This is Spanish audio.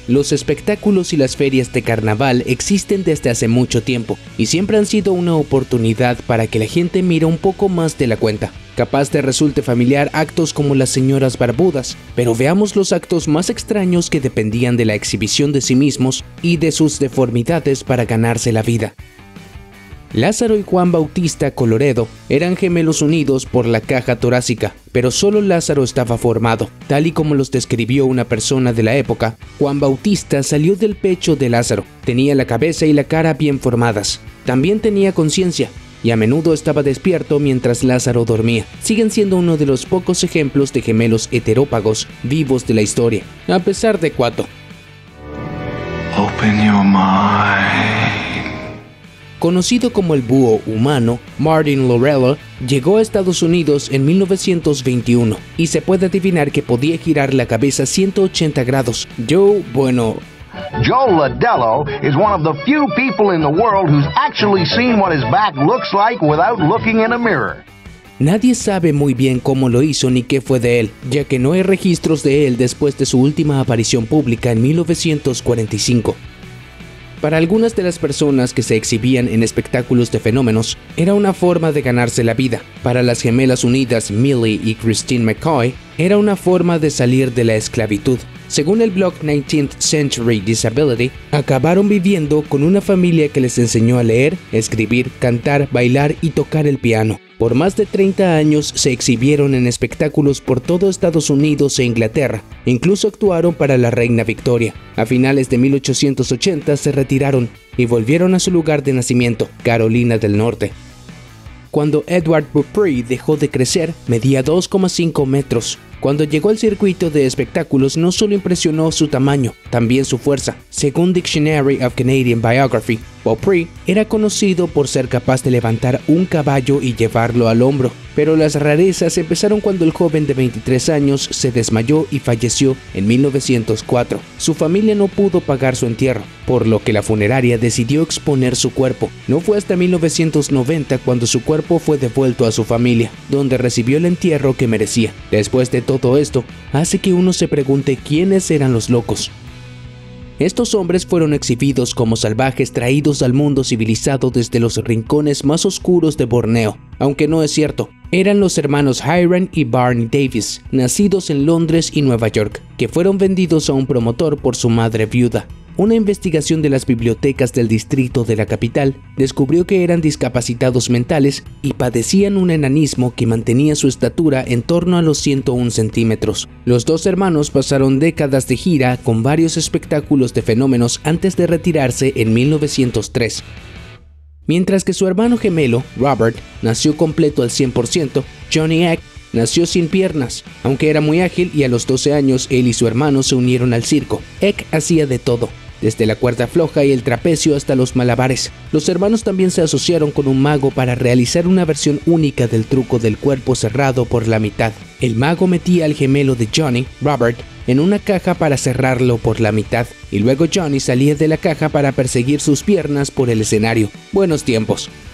Los espectáculos y las ferias de carnaval existen desde hace mucho tiempo y siempre han sido una oportunidad para que la gente mire un poco más de la cuenta. Capaz te resulte familiar actos como las señoras barbudas, pero veamos los actos más extraños que dependían de la exhibición de sí mismos y de sus deformidades para ganarse la vida. Lázaro y Juan Bautista Coloredo eran gemelos unidos por la caja torácica, pero solo Lázaro estaba formado. Tal y como los describió una persona de la época, Juan Bautista salió del pecho de Lázaro. Tenía la cabeza y la cara bien formadas. También tenía conciencia y a menudo estaba despierto mientras Lázaro dormía. Siguen siendo uno de los pocos ejemplos de gemelos heterópagos vivos de la historia, a pesar de Cuato. Open your mind. Conocido como el búho humano, Martin Lorello llegó a Estados Unidos en 1921 y se puede adivinar que podía girar la cabeza 180 grados. Joe Ladello is one of the few people in the world who's actually seen what his back looks like without looking in a mirror. Nadie sabe muy bien cómo lo hizo ni qué fue de él, ya que no hay registros de él después de su última aparición pública en 1945. Para algunas de las personas que se exhibían en espectáculos de fenómenos, era una forma de ganarse la vida. Para las gemelas unidas Millie y Christine McCoy, era una forma de salir de la esclavitud. Según el blog 19th Century Disability, acabaron viviendo con una familia que les enseñó a leer, escribir, cantar, bailar y tocar el piano. Por más de 30 años se exhibieron en espectáculos por todo Estados Unidos e Inglaterra. Incluso actuaron para la reina Victoria. A finales de 1880 se retiraron y volvieron a su lugar de nacimiento, Carolina del Norte. Cuando Edward Beaupré dejó de crecer, medía 2,5 metros. Cuando llegó al circuito de espectáculos no solo impresionó su tamaño, también su fuerza. Según Dictionary of Canadian Biography, Beaupré era conocido por ser capaz de levantar un caballo y llevarlo al hombro, pero las rarezas empezaron cuando el joven de 23 años se desmayó y falleció en 1904. Su familia no pudo pagar su entierro, por lo que la funeraria decidió exponer su cuerpo. No fue hasta 1990 cuando su cuerpo fue devuelto a su familia, donde recibió el entierro que merecía. Después de todo esto, hace que uno se pregunte quiénes eran los locos. Estos hombres fueron exhibidos como salvajes traídos al mundo civilizado desde los rincones más oscuros de Borneo, aunque no es cierto. Eran los hermanos Hiram y Barney Davis, nacidos en Londres y Nueva York, que fueron vendidos a un promotor por su madre viuda. Una investigación de las bibliotecas del distrito de la capital descubrió que eran discapacitados mentales y padecían un enanismo que mantenía su estatura en torno a los 101 centímetros. Los dos hermanos pasaron décadas de gira con varios espectáculos de fenómenos antes de retirarse en 1903. Mientras que su hermano gemelo, Robert, nació completo al 100%, Johnny Eck nació sin piernas, aunque era muy ágil y a los 12 años él y su hermano se unieron al circo. Eck hacía de todo, desde la cuerda floja y el trapecio hasta los malabares. Los hermanos también se asociaron con un mago para realizar una versión única del truco del cuerpo cerrado por la mitad. El mago metía al gemelo de Johnny, Robert, en una caja para cerrarlo por la mitad, y luego Johnny salía de la caja para perseguir sus piernas por el escenario. Buenos tiempos.